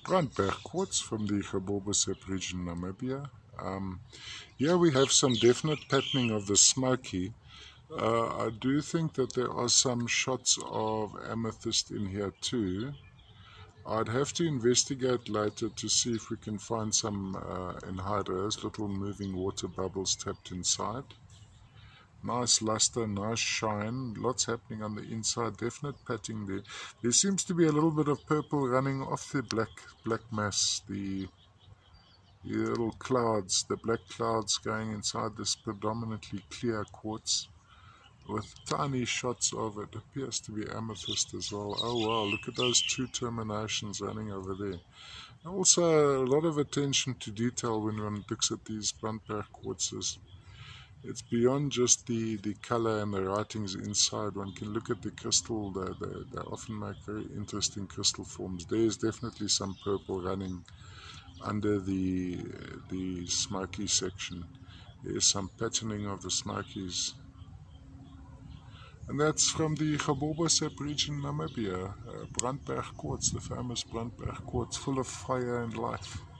Brandberg quartz from the Gabobosep region, Namibia. Here we have some definite patterning of the smoky. I do think that there are some shots of amethyst in here too. I'd have to investigate later to see if we can find some anhydrous, little moving water bubbles tapped inside. Nice luster, nice shine, lots happening on the inside, definite patting there. There seems to be a little bit of purple running off the black mass, the little clouds, the black clouds going inside this predominantly clear quartz with tiny shots of it. Appears to be amethyst as well. Oh wow, look at those two terminations running over there. Also a lot of attention to detail when one looks at these Brandberg quartzes. It's beyond just the color and the writings inside. One can look at the crystal. They often make very interesting crystal forms. There's definitely some purple running under the smoky section. There's some patterning of the smokies. And that's from the Gabobosep region, Namibia. Brandberg quartz, the famous Brandberg quartz, full of fire and life.